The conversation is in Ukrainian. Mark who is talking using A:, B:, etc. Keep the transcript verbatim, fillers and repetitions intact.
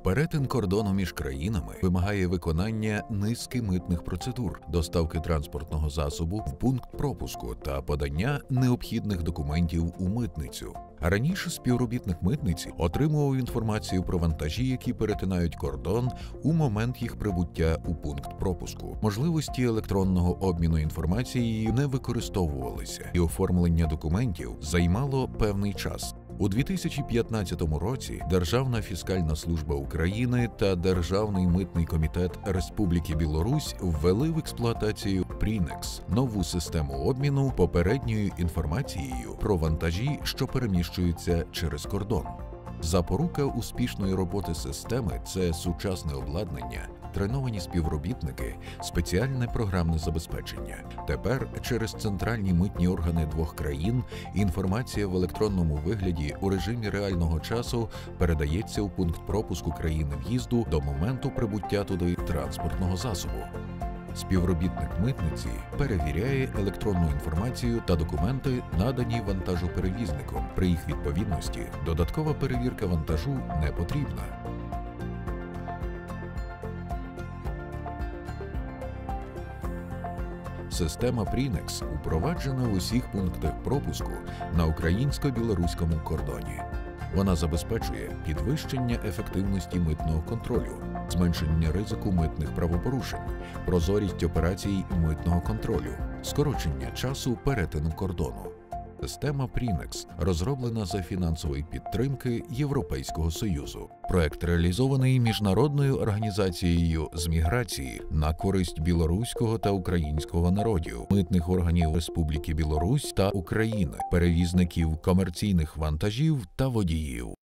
A: Перетин кордону між країнами вимагає виконання низки митних процедур, доставки транспортного засобу в пункт пропуску та подання необхідних документів у митницю. Раніше співробітник митниці отримував інформацію про вантажі, які перетинають кордон у момент їх прибуття у пункт пропуску. Можливості електронного обміну інформацією не використовувалися, і оформлення документів займало певний час. У дві тисячі п'ятнадцятому році Державна фіскальна служба України та Державний митний комітет Республіки Білорусь ввели в експлуатацію Prinex – нову систему обміну попередньою інформацією про вантажі, що переміщуються через кордон. Запорука успішної роботи системи – це сучасне обладнання, треновані співробітники, спеціальне програмне забезпечення. Тепер через центральні митні органи двох країн інформація в електронному вигляді у режимі реального часу передається у пункт пропуску країни в'їзду до моменту прибуття туди транспортного засобу. Співробітник митниці перевіряє електронну інформацію та документи, надані вантажоперевізником. При їх відповідності додаткова перевірка вантажу не потрібна. Система Prinex упроваджена в усіх пунктах пропуску на українсько-білоруському кордоні. Вона забезпечує підвищення ефективності митного контролю, зменшення ризику митних правопорушень, прозорість операцій митного контролю, скорочення часу перетину кордону. Система Prinex розроблена за фінансової підтримки Європейського Союзу. Проект реалізований Міжнародною організацією з міграції на користь білоруського та українського народів, митних органів Республіки Білорусь та України, перевізників комерційних вантажів та водіїв.